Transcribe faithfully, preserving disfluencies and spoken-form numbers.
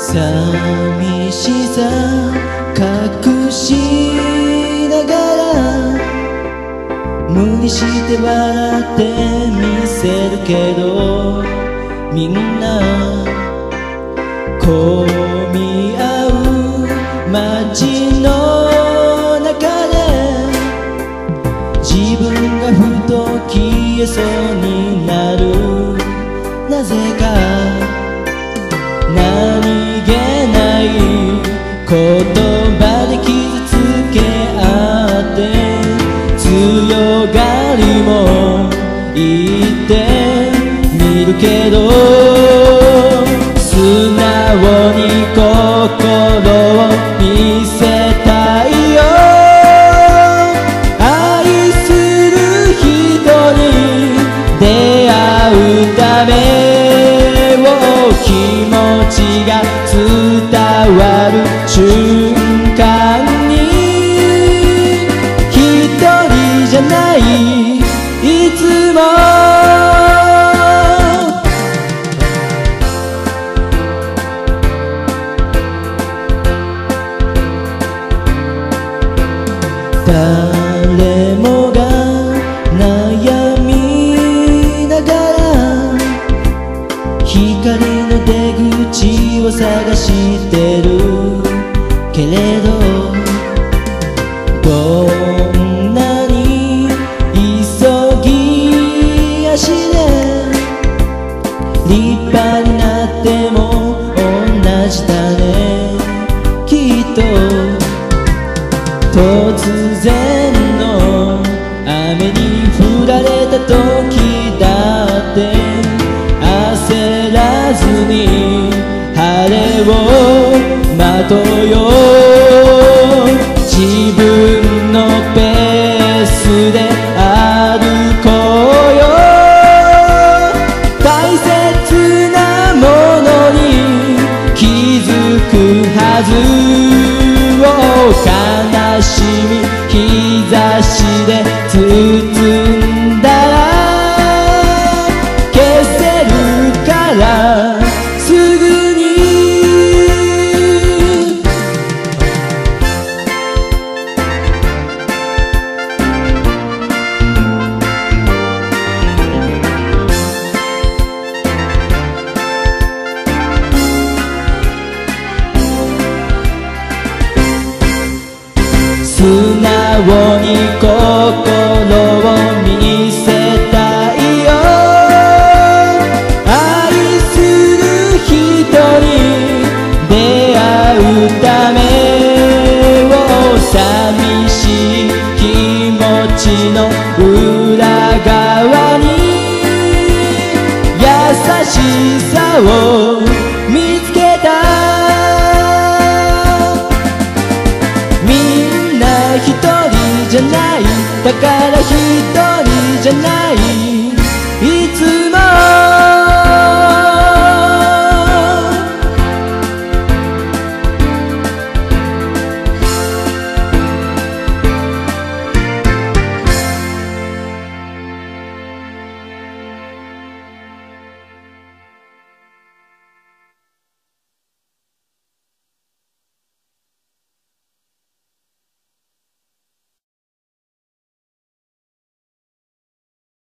寂しさ隠しながら無理して笑ってみせるけど、みんな混み合う街の中で自分がふと消えそうになる。なぜか何気ない言葉で傷つけ合って強がりも言ってみるけど、素直に心を見せたいよ。愛する人に出会うため気持ちが伝わる瞬間に一人じゃないいつも誰もが悩みながら光の出口を探してるけれど、どんなに急ぎ足で立派になっても同じだね。きっと突然の雨に降られた時だって焦らずに晴れを待とうよ。自分のペースで歩こうよ。大切なものに気づくはずを、悲しみ日差しで包んだら消せるからすぐに。素直に心を見せたいよ。愛する人に出会うためを、寂しい気持ちの裏側に優しさを見つけた。みんな一人じゃない、だから一人じゃない。